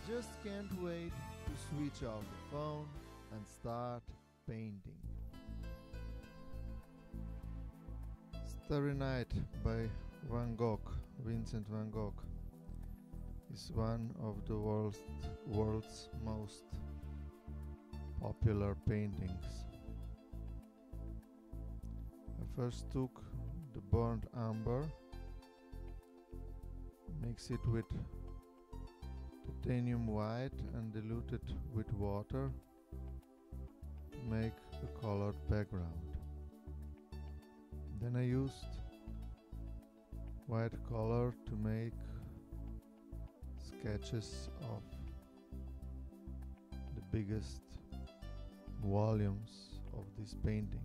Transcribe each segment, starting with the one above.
just can't wait to switch off the phone and start painting. Starry Night by Van Gogh, Vincent van Gogh, is one of the world's most popular paintings. I first took the burnt umber, mix it with titanium white and dilute it with water to make a colored background. Then I used white color to make sketches of the biggest volumes of this painting.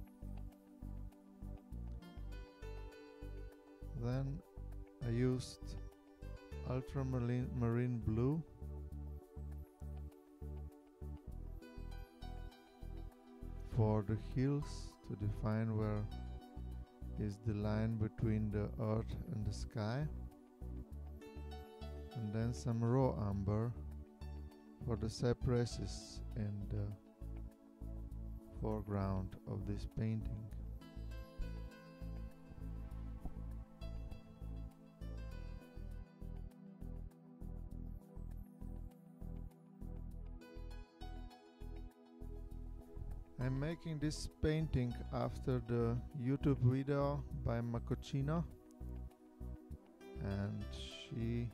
Then I used ultramarine blue for the hills to define where is the line between the earth and the sky, and then some raw umber for the cypresses in the foreground of this painting. I'm making this painting after the YouTube video by Makoccino, and she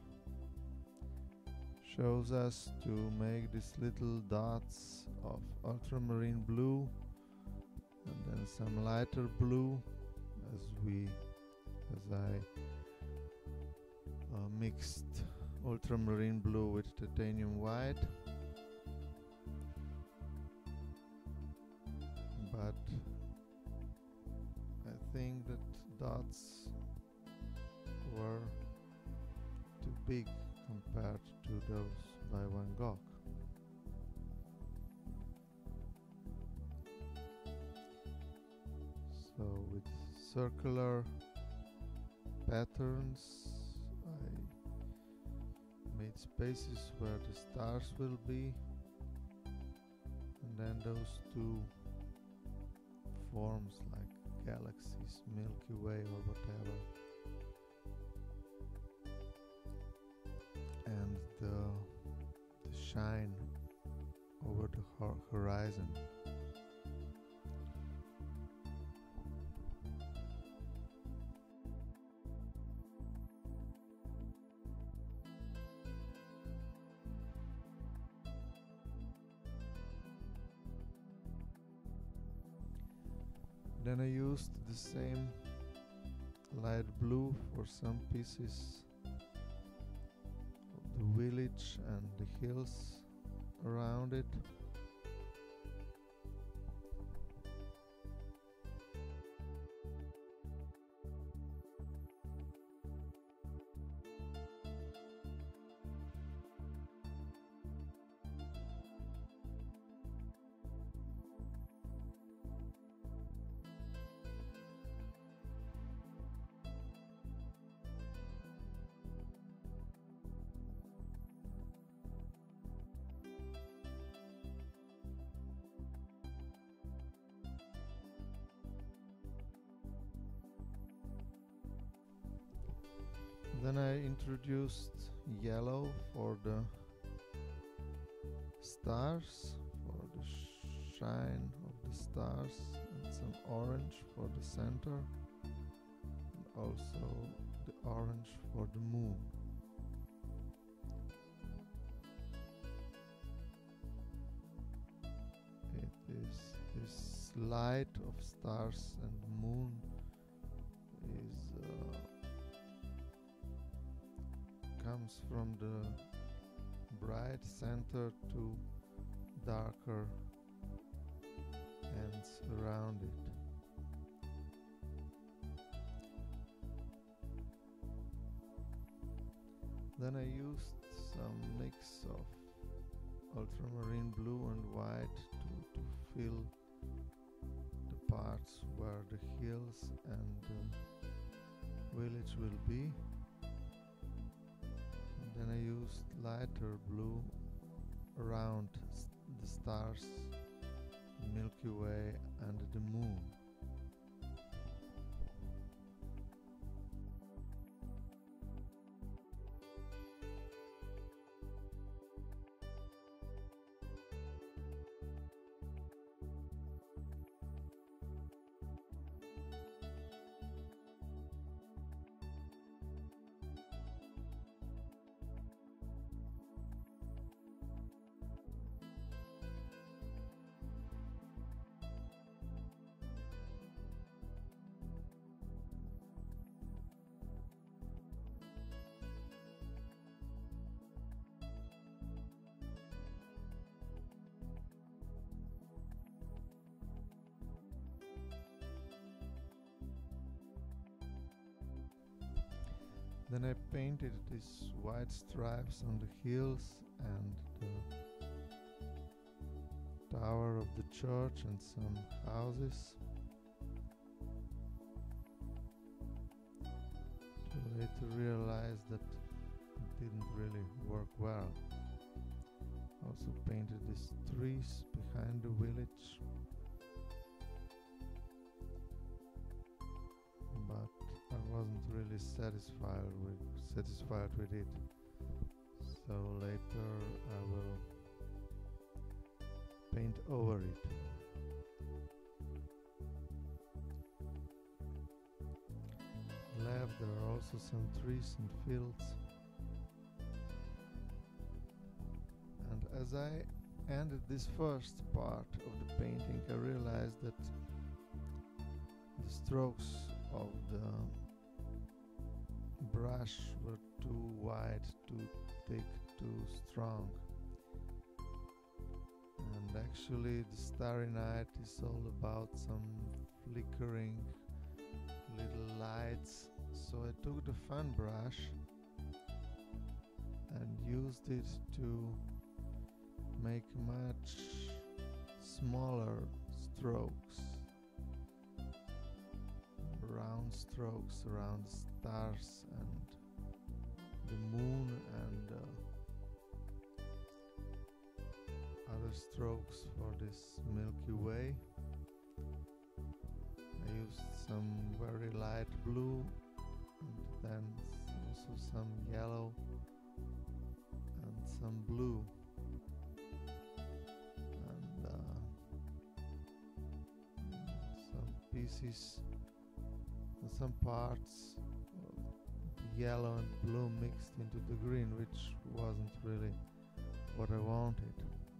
shows us to make these little dots of ultramarine blue and then some lighter blue as I mixed ultramarine blue with titanium white. But I think that dots were too big compared to those by Van Gogh. So with circular patterns I made spaces where the stars will be, and then those two forms like galaxies, Milky Way or whatever, and the shine over the horizon. Then I used the same light blue for some pieces of the village and the hills around it. Then I introduced yellow for the stars, for the shine of the stars, and some orange for the center, and also the orange for the moon. It is this light of stars and moon is comes from the bright center to darker ends around it. Then I used some mix of ultramarine blue and white to fill the parts where the hills and the village will be. And then Then I used lighter blue around the stars, the Milky Way and the moon. Then I painted these white stripes on the hills and the tower of the church and some houses. To later realize that it didn't really work well. Also painted these trees behind the village. But I wasn't really satisfied with it. So later I will paint over it. Left there are also some trees and fields. And as I ended this first part of the painting, I realized that the strokes of the brush were too wide, too thick, too strong. And actually the Starry Night is all about some flickering little lights. So I took the fan brush and used it to make much smaller strokes, round strokes around the stars and the moon, and other strokes for this Milky Way. I used some very light blue and then also some yellow and some blue, and some pieces and some parts of the yellow and blue mixed into the green, which wasn't really what I wanted.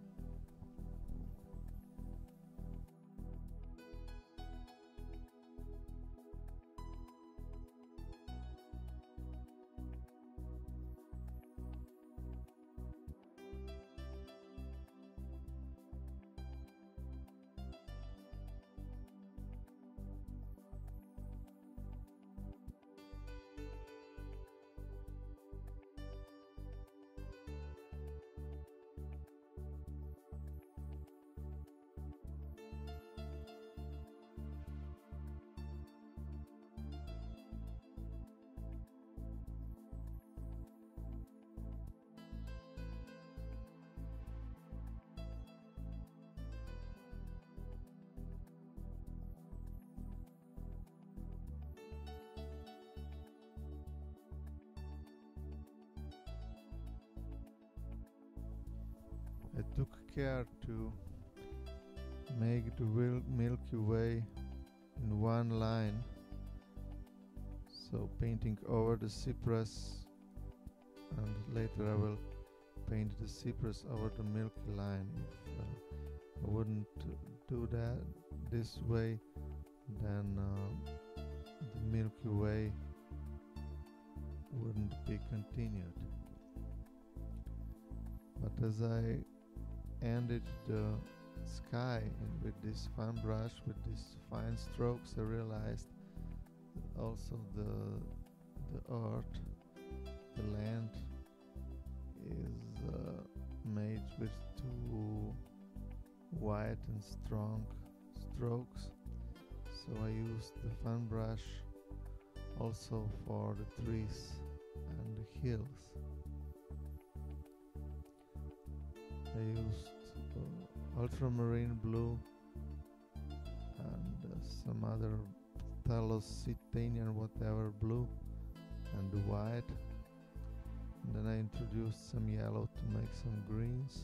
I took care to make the Milky Way in one line, so painting over the cypress, and later I will paint the cypress over the Milky Line. If I wouldn't do that this way, then the Milky Way wouldn't be continued. But as I ended the sky and with this fan brush, with these fine strokes, I realized that also the earth, the land, is made with two white and strong strokes. So I used the fan brush also for the trees and the hills. I used ultramarine blue and some other Talositanian whatever blue and white. And then I introduced some yellow to make some greens.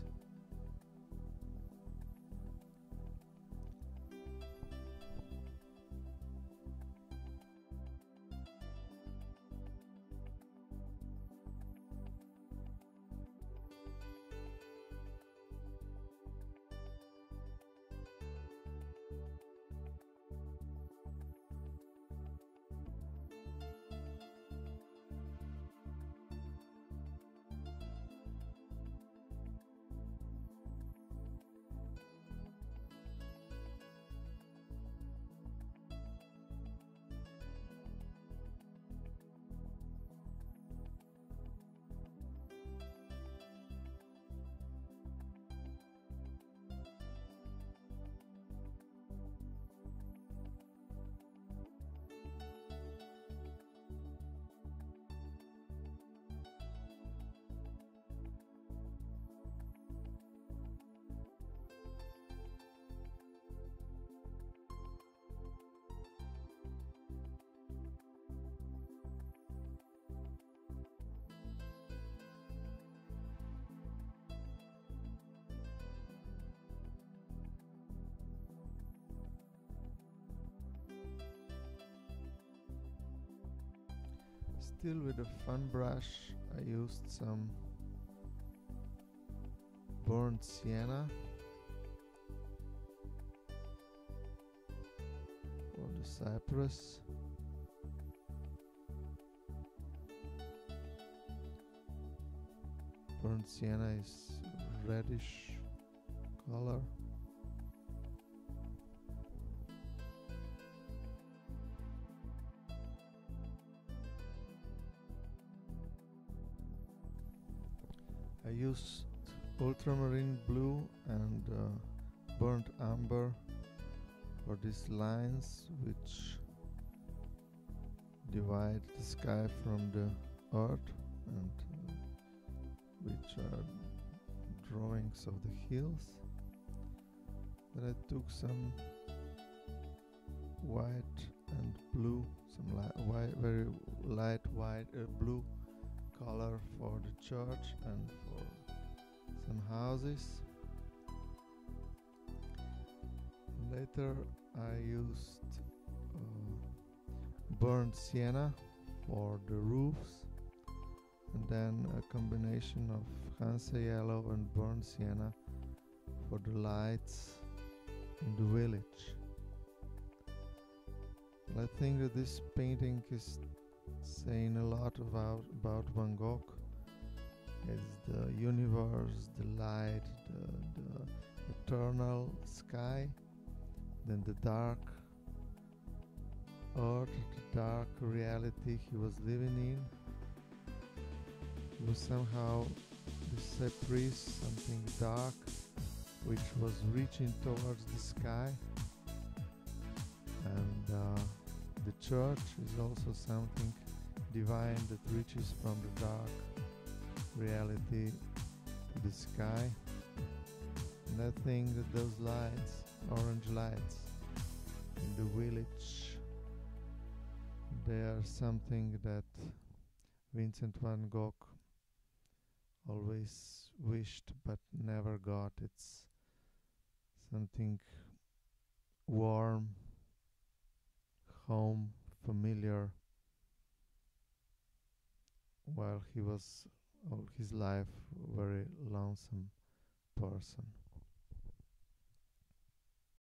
Still with a fun brush, I used some burnt sienna for the cypress. Burnt sienna is reddish color. I used ultramarine blue and burnt amber for these lines which divide the sky from the earth and which are drawings of the hills. Then I took some white and blue, some white, very light white blue color for the church and for some houses. Later I used burnt sienna for the roofs, and then a combination of Hansa yellow and burnt sienna for the lights in the village. I think that this painting is saying a lot about Van Gogh. It's the universe, the light, the eternal sky, then the dark earth, the dark reality he was living in. It was somehow the cypress, something dark, which was reaching towards the sky, and the church is also something divine that reaches from the dark reality to the sky. And I think that those lights, orange lights in the village, they are something that Vincent van Gogh always wished but never got. It's something warm, home, familiar, while he was all his life a very lonesome person.